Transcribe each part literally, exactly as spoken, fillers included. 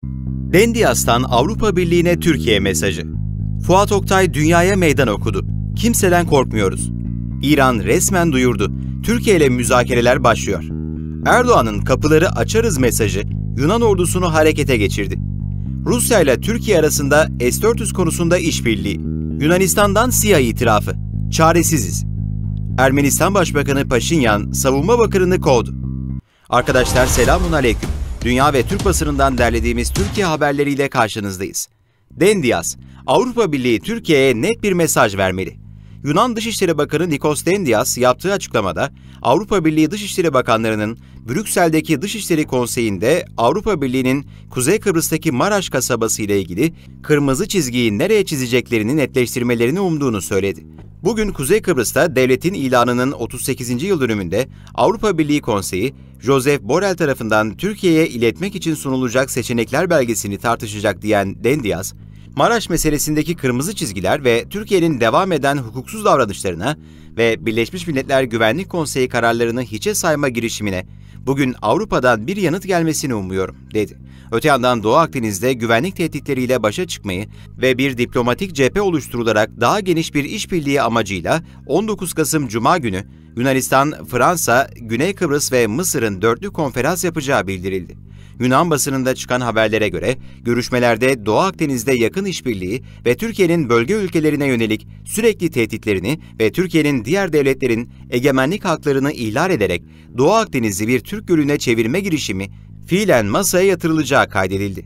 Dendias'tan Avrupa Birliği'ne Türkiye mesajı. Fuat Oktay dünyaya meydan okudu. Kimseden korkmuyoruz. İran resmen duyurdu. Türkiye ile müzakereler başlıyor. Erdoğan'ın kapıları açarız mesajı Yunan ordusunu harekete geçirdi. Rusya ile Türkiye arasında S dört yüz konusunda işbirliği. Yunanistan'dan SİHA itirafı. Çaresiziz. Ermenistan Başbakanı Paşinyan Savunma Bakanı'nı kovdu. Arkadaşlar selamun aleyküm. Dünya ve Türk basınından derlediğimiz Türkiye haberleriyle karşınızdayız. Dendias, Avrupa Birliği Türkiye'ye net bir mesaj vermeli. Yunan Dışişleri Bakanı Nikos Dendias yaptığı açıklamada Avrupa Birliği Dışişleri Bakanlarının Brüksel'deki Dışişleri Konseyi'nde Avrupa Birliği'nin Kuzey Kıbrıs'taki Maraş kasabası ile ilgili kırmızı çizgiyi nereye çizeceklerini netleştirmelerini umduğunu söyledi. Bugün Kuzey Kıbrıs'ta devletin ilanının otuz sekizinci yıl dönümünde Avrupa Birliği Konseyi, Josep Borrell tarafından Türkiye'ye iletmek için sunulacak seçenekler belgesini tartışacak diyen Dendias, Maraş meselesindeki kırmızı çizgiler ve Türkiye'nin devam eden hukuksuz davranışlarına ve Birleşmiş Milletler Güvenlik Konseyi kararlarını hiçe sayma girişimine bugün Avrupa'dan bir yanıt gelmesini umuyorum, dedi. Öte yandan Doğu Akdeniz'de güvenlik tehditleriyle başa çıkmayı ve bir diplomatik cephe oluşturularak daha geniş bir işbirliği amacıyla on dokuz Kasım Cuma günü Yunanistan, Fransa, Güney Kıbrıs ve Mısır'ın dörtlü konferans yapacağı bildirildi. Yunan basınında çıkan haberlere göre görüşmelerde Doğu Akdeniz'de yakın işbirliği ve Türkiye'nin bölge ülkelerine yönelik sürekli tehditlerini ve Türkiye'nin diğer devletlerin egemenlik haklarını ihlal ederek Doğu Akdeniz'i bir Türk Gölü'ne çevirme girişimi fiilen masaya yatırılacağı kaydedildi.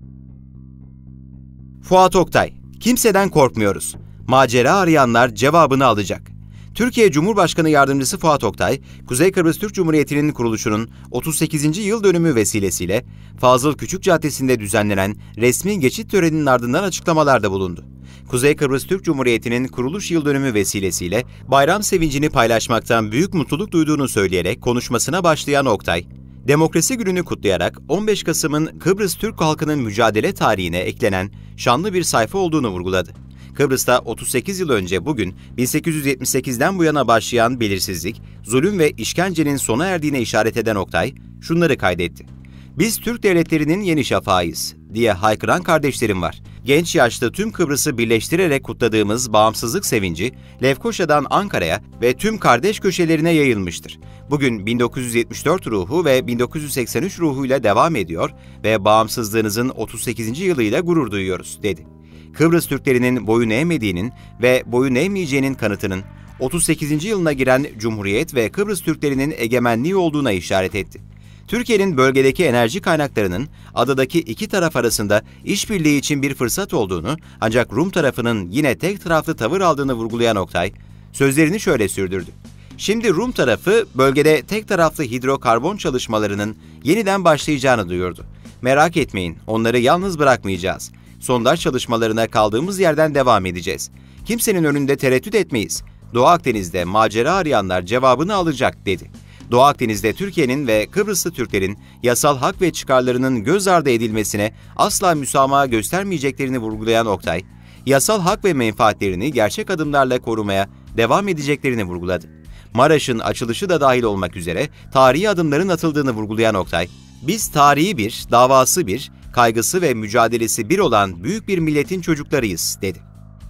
Fuat Oktay, kimseden korkmuyoruz. Macera arayanlar cevabını alacak. Türkiye Cumhurbaşkanı Yardımcısı Fuat Oktay, Kuzey Kıbrıs Türk Cumhuriyeti'nin kuruluşunun otuz sekizinci yıl dönümü vesilesiyle Fazıl Küçük Caddesi'nde düzenlenen resmi geçit töreninin ardından açıklamalarda bulundu. Kuzey Kıbrıs Türk Cumhuriyeti'nin kuruluş yıl dönümü vesilesiyle bayram sevincini paylaşmaktan büyük mutluluk duyduğunu söyleyerek konuşmasına başlayan Oktay, Demokrasi Günü'nü kutlayarak on beş Kasım'ın Kıbrıs Türk halkının mücadele tarihine eklenen şanlı bir sayfa olduğunu vurguladı. Kıbrıs'ta otuz sekiz yıl önce bugün bin sekiz yüz yetmiş sekizden bu yana başlayan belirsizlik, zulüm ve işkencenin sona erdiğine işaret eden Oktay şunları kaydetti. Biz Türk devletlerinin yeni şafağıyız diye haykıran kardeşlerim var. Genç yaşta tüm Kıbrıs'ı birleştirerek kutladığımız bağımsızlık sevinci Lefkoşa'dan Ankara'ya ve tüm kardeş köşelerine yayılmıştır. Bugün bin dokuz yüz yetmiş dört ruhu ve bin dokuz yüz seksen üç ruhuyla devam ediyor ve bağımsızlığınızın otuz sekizinci yılıyla gurur duyuyoruz, dedi. Kıbrıs Türklerinin boyun eğmediğinin ve boyun eğmeyeceğinin kanıtının otuz sekizinci yılına giren Cumhuriyet ve Kıbrıs Türklerinin egemenliği olduğuna işaret etti. Türkiye'nin bölgedeki enerji kaynaklarının adadaki iki taraf arasında işbirliği için bir fırsat olduğunu ancak Rum tarafının yine tek taraflı tavır aldığını vurgulayan Oktay, sözlerini şöyle sürdürdü. Şimdi Rum tarafı bölgede tek taraflı hidrokarbon çalışmalarının yeniden başlayacağını duyurdu. Merak etmeyin, onları yalnız bırakmayacağız. Sondaj çalışmalarına kaldığımız yerden devam edeceğiz. Kimsenin önünde tereddüt etmeyiz. Doğu Akdeniz'de macera arayanlar cevabını alacak, dedi. Doğu Akdeniz'de Türkiye'nin ve Kıbrıslı Türklerin yasal hak ve çıkarlarının göz ardı edilmesine asla müsamaha göstermeyeceklerini vurgulayan Oktay, yasal hak ve menfaatlerini gerçek adımlarla korumaya devam edeceklerini vurguladı. Maraş'ın açılışı da dahil olmak üzere tarihi adımların atıldığını vurgulayan Oktay, biz tarihi bir, davası bir, kaygısı ve mücadelesi bir olan büyük bir milletin çocuklarıyız, dedi.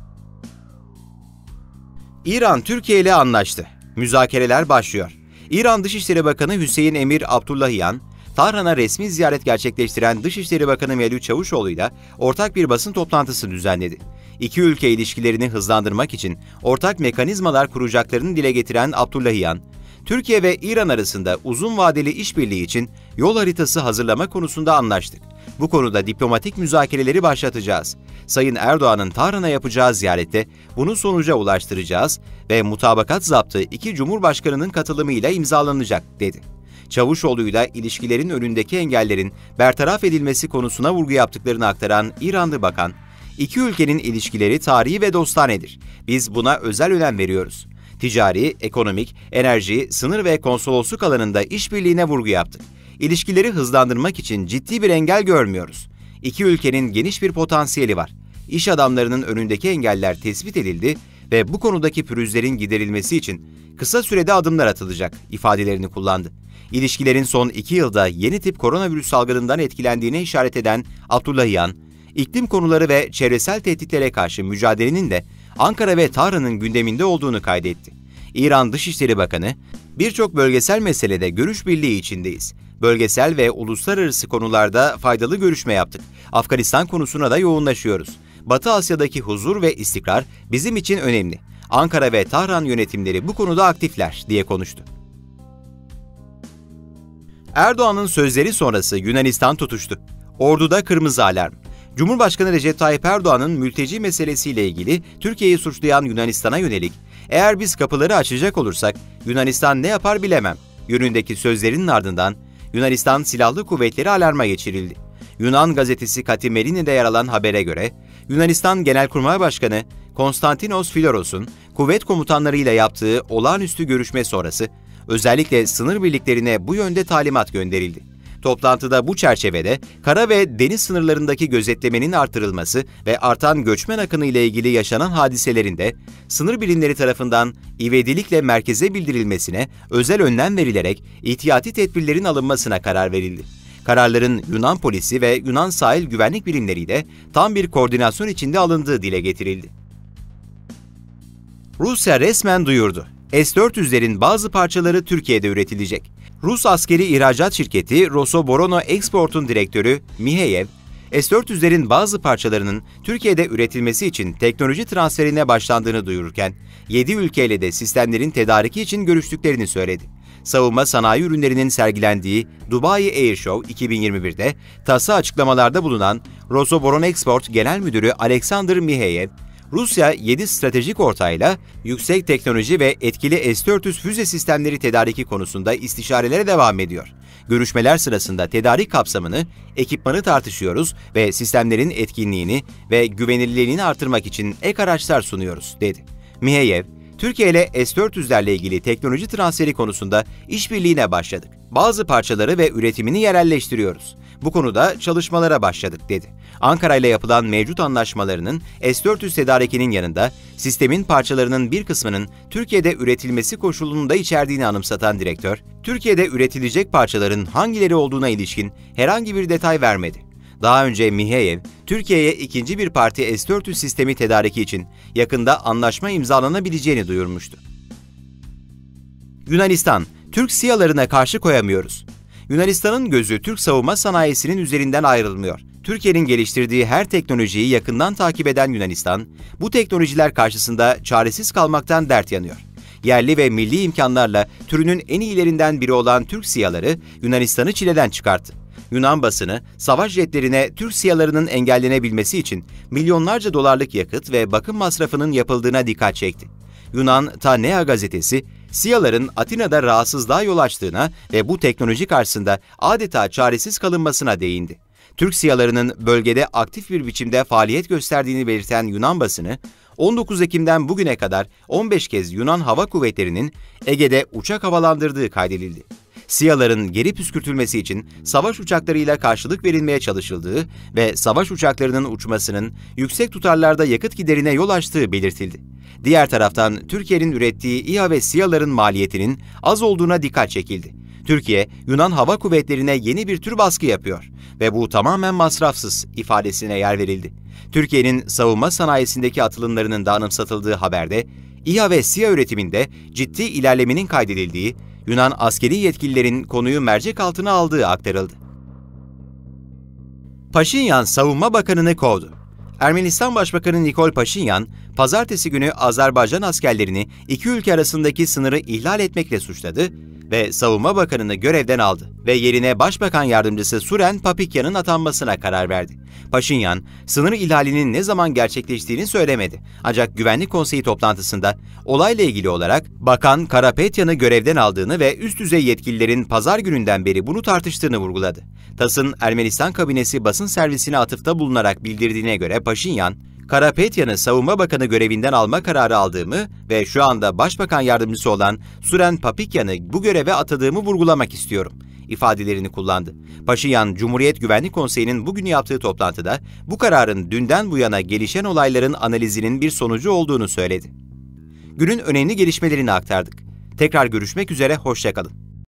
İran Türkiye ile anlaştı. Müzakereler başlıyor. İran Dışişleri Bakanı Hüseyin Emir Abdullahian, Tahran'a resmi ziyaret gerçekleştiren Dışişleri Bakanı Mevlüt Çavuşoğlu ile ortak bir basın toplantısı düzenledi. İki ülke ilişkilerini hızlandırmak için ortak mekanizmalar kuracaklarını dile getiren Abdullahian, Türkiye ve İran arasında uzun vadeli işbirliği için yol haritası hazırlama konusunda anlaştık. Bu konuda diplomatik müzakereleri başlatacağız. Sayın Erdoğan'ın Tahran'a yapacağı ziyarette bunu sonuca ulaştıracağız ve mutabakat zaptı iki Cumhurbaşkanı'nın katılımıyla imzalanacak, dedi. Çavuşoğlu'yla ilişkilerin önündeki engellerin bertaraf edilmesi konusuna vurgu yaptıklarını aktaran İranlı bakan, iki ülkenin ilişkileri tarihi ve dostanedir. Biz buna özel önem veriyoruz. Ticari, ekonomik, enerji, sınır ve konsolosluk alanında işbirliğine vurgu yaptık. İlişkileri hızlandırmak için ciddi bir engel görmüyoruz. İki ülkenin geniş bir potansiyeli var. İş adamlarının önündeki engeller tespit edildi ve bu konudaki pürüzlerin giderilmesi için kısa sürede adımlar atılacak ifadelerini kullandı. İlişkilerin son iki yılda yeni tip koronavirüs salgınından etkilendiğine işaret eden Abdullahian, iklim konuları ve çevresel tehditlere karşı mücadelenin de Ankara ve Tahran'ın gündeminde olduğunu kaydetti. İran Dışişleri Bakanı, "Birçok bölgesel meselede görüş birliği içindeyiz. Bölgesel ve uluslararası konularda faydalı görüşme yaptık. Afganistan konusuna da yoğunlaşıyoruz. Batı Asya'daki huzur ve istikrar bizim için önemli. Ankara ve Tahran yönetimleri bu konuda aktifler," diye konuştu. Erdoğan'ın sözleri sonrası Yunanistan tutuştu. Ordu'da kırmızı alarm. Cumhurbaşkanı Recep Tayyip Erdoğan'ın mülteci meselesiyle ilgili Türkiye'yi suçlayan Yunanistan'a yönelik, "Eğer biz kapıları açacak olursak Yunanistan ne yapar bilemem" yönündeki sözlerinin ardından Yunanistan Silahlı Kuvvetleri alarma geçirildi. Yunan gazetesi Katimeli'de yer alan habere göre, Yunanistan Genelkurmay Başkanı Konstantinos Filoros'un kuvvet komutanlarıyla yaptığı olağanüstü görüşme sonrası, özellikle sınır birliklerine bu yönde talimat gönderildi. Toplantıda bu çerçevede kara ve deniz sınırlarındaki gözetlemenin artırılması ve artan göçmen akını ile ilgili yaşanan hadiselerin de sınır birimleri tarafından ivedilikle merkeze bildirilmesine özel önlem verilerek ihtiyati tedbirlerin alınmasına karar verildi. Kararların Yunan polisi ve Yunan sahil güvenlik birimleriyle tam bir koordinasyon içinde alındığı dile getirildi. Rusya resmen duyurdu. S dört yüzlerin bazı parçaları Türkiye'de üretilecek. Rus askeri ihracat şirketi Rosoborono Export'un direktörü Miheyev, S dört yüzlerin bazı parçalarının Türkiye'de üretilmesi için teknoloji transferine başlandığını duyururken, yedi ülkeyle de sistemlerin tedariki için görüştüklerini söyledi. Savunma sanayi ürünlerinin sergilendiği Dubai Air Show iki bin yirmi bir'de TAS'a açıklamalarda bulunan Rosoborono Export Genel Müdürü Alexander Miheyev, Rusya yedi stratejik ortağıyla yüksek teknoloji ve etkili S dört yüz füze sistemleri tedariki konusunda istişarelere devam ediyor. Görüşmeler sırasında tedarik kapsamını, ekipmanı tartışıyoruz ve sistemlerin etkinliğini ve güvenilirliğini artırmak için ek araçlar sunuyoruz, dedi. Miheyev, Türkiye ile S dört yüzlerle ilgili teknoloji transferi konusunda işbirliğine başladık. Bazı parçaları ve üretimini yerelleştiriyoruz. Bu konuda çalışmalara başladık, dedi. Ankara ile yapılan mevcut anlaşmalarının S dört yüz tedarikinin yanında sistemin parçalarının bir kısmının Türkiye'de üretilmesi koşulunu da içerdiğini anımsatan direktör, Türkiye'de üretilecek parçaların hangileri olduğuna ilişkin herhangi bir detay vermedi. Daha önce Miheyev, Türkiye'ye ikinci bir parti S dört yüz sistemi tedariki için yakında anlaşma imzalanabileceğini duyurmuştu. Yunanistan, Türk SİHA'larına karşı koyamıyoruz. Yunanistan'ın gözü Türk savunma sanayisinin üzerinden ayrılmıyor. Türkiye'nin geliştirdiği her teknolojiyi yakından takip eden Yunanistan, bu teknolojiler karşısında çaresiz kalmaktan dert yanıyor. Yerli ve milli imkanlarla türünün en iyilerinden biri olan Türk SİHA'ları Yunanistan'ı çileden çıkarttı. Yunan basını, savaş jetlerine Türk SİHA'larının engellenebilmesi için milyonlarca dolarlık yakıt ve bakım masrafının yapıldığına dikkat çekti. Yunan Ta Nea gazetesi, SİHA'ların Atina'da rahatsızlığa yol açtığına ve bu teknoloji karşısında adeta çaresiz kalınmasına değindi. Türk SİHA'larının bölgede aktif bir biçimde faaliyet gösterdiğini belirten Yunan basını, on dokuz Ekim'den bugüne kadar on beş kez Yunan Hava Kuvvetleri'nin Ege'de uçak havalandırdığı kaydedildi. SİHA'ların geri püskürtülmesi için savaş uçaklarıyla karşılık verilmeye çalışıldığı ve savaş uçaklarının uçmasının yüksek tutarlarda yakıt giderine yol açtığı belirtildi. Diğer taraftan Türkiye'nin ürettiği İHA ve SİHA'ların maliyetinin az olduğuna dikkat çekildi. Türkiye, Yunan Hava Kuvvetleri'ne yeni bir tür baskı yapıyor ve bu tamamen masrafsız ifadesine yer verildi. Türkiye'nin savunma sanayisindeki atılımlarının da anımsatıldığı haberde, İHA ve SİHA üretiminde ciddi ilerlemenin kaydedildiği, Yunan askeri yetkililerin konuyu mercek altına aldığı aktarıldı. Paşinyan Savunma Bakanı'nı kovdu. Ermenistan Başbakanı Nikol Paşinyan, pazartesi günü Azerbaycan askerlerini iki ülke arasındaki sınırı ihlal etmekle suçladı ve Savunma Bakanı'nı görevden aldı ve yerine Başbakan Yardımcısı Suren Papikyan'ın atanmasına karar verdi. Paşinyan, sınır ihlalinin ne zaman gerçekleştiğini söylemedi. Ancak Güvenlik Konseyi toplantısında olayla ilgili olarak Bakan Karapetyan'ı görevden aldığını ve üst düzey yetkililerin pazar gününden beri bunu tartıştığını vurguladı. TAS'ın Ermenistan kabinesi basın servisine atıfta bulunarak bildirdiğine göre Paşinyan, Karapetyan'ı Savunma Bakanı görevinden alma kararı aldığımı ve şu anda Başbakan Yardımcısı olan Suren Papikyan'ı bu göreve atadığımı vurgulamak istiyorum ifadelerini kullandı. Paşinyan, Cumhuriyet Güvenlik Konseyi'nin bugün yaptığı toplantıda bu kararın dünden bu yana gelişen olayların analizinin bir sonucu olduğunu söyledi. günün önemli gelişmelerini aktardık. Tekrar görüşmek üzere, hoşça kalın.